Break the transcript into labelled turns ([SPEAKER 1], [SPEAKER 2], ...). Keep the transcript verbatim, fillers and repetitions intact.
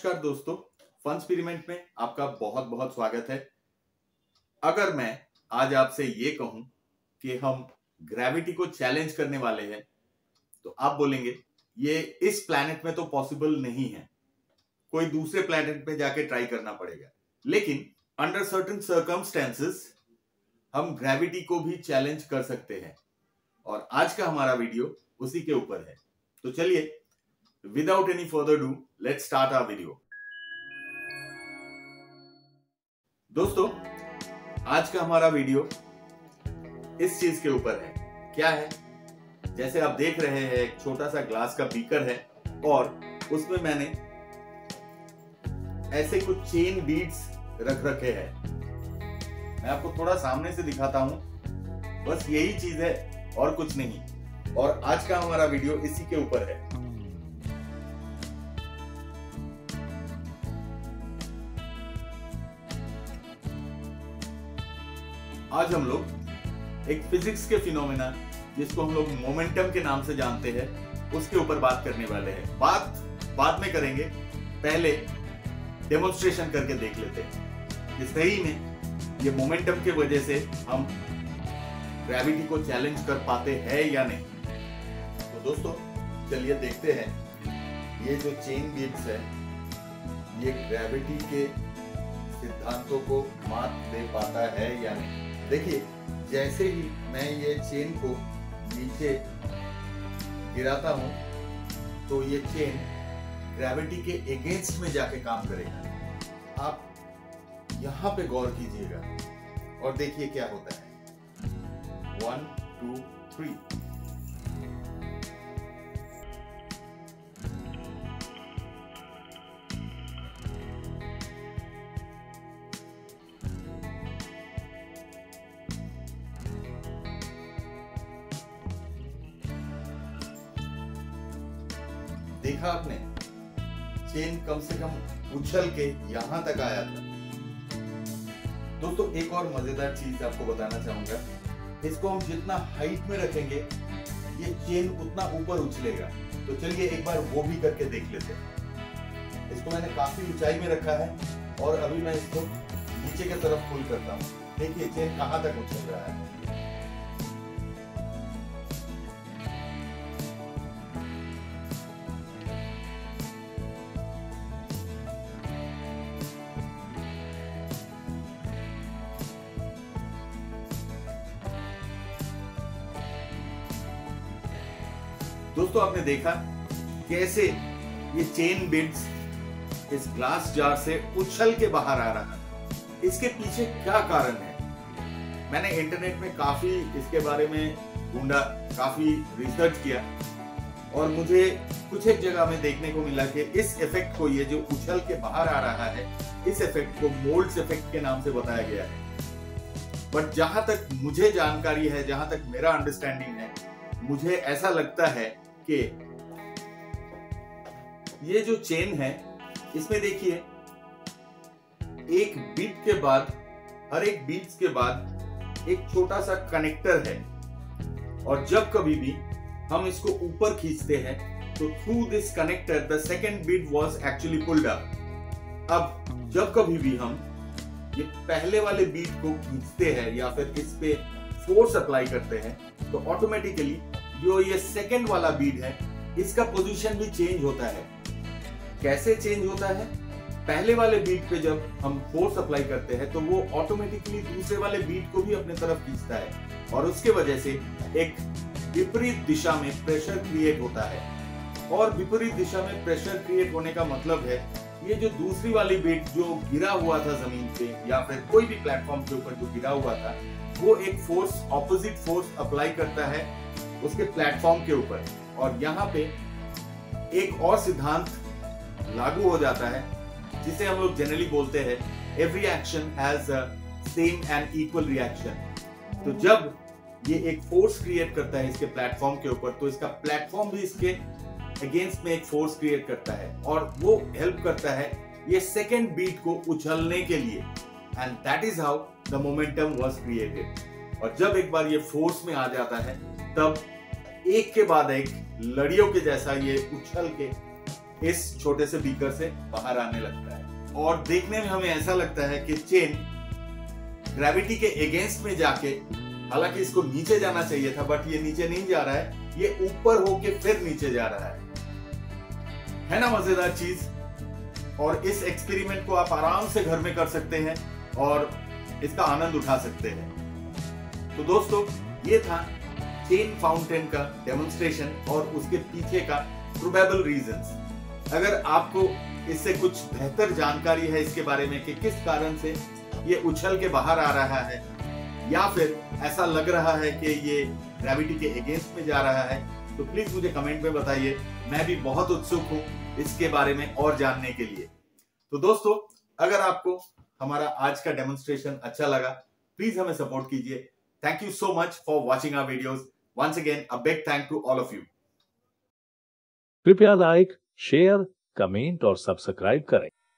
[SPEAKER 1] नमस्कार दोस्तों, fun experiment में आपका बहुत बहुत स्वागत है। अगर मैं आज आपसे ये कहूं कि हम ग्रेविटी को चैलेंज करने वाले हैं तो आप बोलेंगे ये इस प्लैनेट में तो पॉसिबल नहीं है, कोई दूसरे प्लैनेट पे जाके ट्राई करना पड़ेगा। लेकिन अंडर सर्टेन सर्कमस्टेंसेस हम ग्रेविटी को भी चैलेंज कर सकते हैं और आज का हमारा वीडियो उसी के ऊपर है। तो चलिए without any further do let's start our video. दोस्तों, आज का हमारा वीडियो इस चीज के ऊपर है। क्या है? जैसे आप देख रहे हैं, एक छोटा सा ग्लास का बीकर है और उसमें मैंने ऐसे कुछ चेन बीड्स रख रखे हैं। मैं आपको थोड़ा सामने से दिखाता हूं, बस यही चीज है और कुछ नहीं। और आज का हमारा वीडियो इसी के ऊपर है। आज हम लोग एक फिजिक्स के फिनोमेना जिसको हम लोग मोमेंटम के नाम से जानते हैं उसके ऊपर बात करने वाले हैं। बात बाद में करेंगे, पहले डेमोन्स्ट्रेशन करके देख लेते हैं कि सही में ये मोमेंटम की वजह से हम ग्रेविटी को चैलेंज कर पाते हैं या नहीं। तो दोस्तों चलिए देखते हैं ये जो चेन बीड्स है ये ग्रेविटी के सिद्धांतों को मात दे पाता है या नहीं। देखिए, जैसे ही मैं ये चेन को नीचे गिराता हूं तो ये चेन ग्रेविटी के अगेंस्ट में जाके काम करेगा। आप यहां पे गौर कीजिएगा और देखिए क्या होता है। One two three. देखा आपने, चेन कम से कम उछल के यहां तक आया था। दोस्तों एक और मजेदार चीज आपको बताना चाहूंगा, इसको हम जितना हाइट में रखेंगे ये चेन उतना ऊपर उछलेगा। तो चलिए एक बार वो भी करके देख लेते हैं। इसको मैंने काफी ऊंचाई में रखा है और अभी मैं इसको नीचे की तरफ पुल करता हूँ। देखिए चेन कहां तक उछल रहा है। दोस्तों आपने देखा कैसे ये चेन बीड्स इस ग्लास जार से उछल के बाहर आ रहा है। इसके पीछे क्या कारण है? मैंने इंटरनेट में काफी इसके बारे में ढूंढा, काफी रिसर्च किया और मुझे कुछ एक जगह में देखने को मिला कि इस इफेक्ट को, ये जो उछल के बाहर आ रहा है, इस इफेक्ट को मोल्ड्स इफेक्ट के नाम से बताया गया है। बट जहां तक मुझे जानकारी है, जहां तक मेरा अंडरस्टैंडिंग है, मुझे ऐसा लगता है कि ये जो चेन है इसमें देखिए एक बीट के बाद, हर एक बीट्स के बाद एक छोटा सा कनेक्टर है और जब कभी भी हम इसको ऊपर खींचते हैं तो through this connector the second bead was actually pulled up. अब जब कभी भी हम ये पहले वाले बीट को खींचते हैं या फिर इस पे फोर्स अप्लाई करते हैं तो ऑटोमेटिकली जो ये सेकंड वाला बीट है इसका पोजीशन भी चेंज होता है। कैसे चेंज होता है? पहले वाले बीट पे जब हम फोर्स अप्लाई करते हैं तो वो ऑटोमेटिकली दूसरे वाले बीट को भी अपने तरफ खींचता है और उसके वजह से एक विपरीत दिशा में प्रेशर क्रिएट होता है। और विपरीत दिशा में प्रेशर क्रिएट होने का मतलब है ये जो दूसरी वाली बीट जो गिरा हुआ था जमीन पे या फिर कोई भी प्लेटफॉर्म के ऊपर जो गिरा हुआ था, वो एक फोर्स, ऑपोजिट फोर्स अप्लाई करता है उसके प्लेटफॉर्म के ऊपर और यहाँ पे एक और सिद्धांत लागू हो जाता है जिसे हम लोग जनरली बोलते हैं every action has a same and equal reaction. तो जब ये एक फोर्स क्रिएट करता है इसके प्लेटफॉर्म के ऊपर तो इसका प्लेटफॉर्म भी इसके अगेंस्ट में एक फोर्स क्रिएट करता है और वो हेल्प करता है ये सेकेंड बीट को उछलने के लिए। And that is how the momentum was created. और जब एक बार ये फोर्स में आ जाता है तब एक के बाद एक लड़ियों के जैसा ये उछल के इस छोटे से बीकर से बाहर आने लगता है। और देखने में हमें ऐसा लगता है कि चेन ग्रेविटी के अगेंस्ट में जाके, हालांकि इसको नीचे जाना चाहिए था, बट ये नीचे नहीं जा रहा है, ये ऊपर होके फिर नीचे जा रहा है। है ना मजेदार चीज। और इस एक्सपेरिमेंट को आप आराम से घर में कर सकते हैं और इसका आनंद उठा सकते हैं। तो दोस्तों, ये था चेन फाउंटेन का डेमोन्स्ट्रेशन और उसके पीछे का प्रोबेबल रीजंस। अगर आपको इससे कुछ बेहतर जानकारी है इसके बारे में कि किस कारण से ये उछल के बाहर आ रहा है, या फिर ऐसा लग रहा है कि ये ग्रेविटी के अगेंस्ट में जा रहा है, तो प्लीज मुझे कमेंट में बताइए। मैं भी बहुत उत्सुक हूं इसके बारे में और जानने के लिए। तो दोस्तों, अगर आपको हमारा आज का डेमोन्स्ट्रेशन अच्छा लगा, प्लीज हमें सपोर्ट कीजिए। Thank you so much for watching our videos. Once again a big thank to all of you.
[SPEAKER 2] कृपया लाइक, शेयर, कमेंट और सब्सक्राइब करें।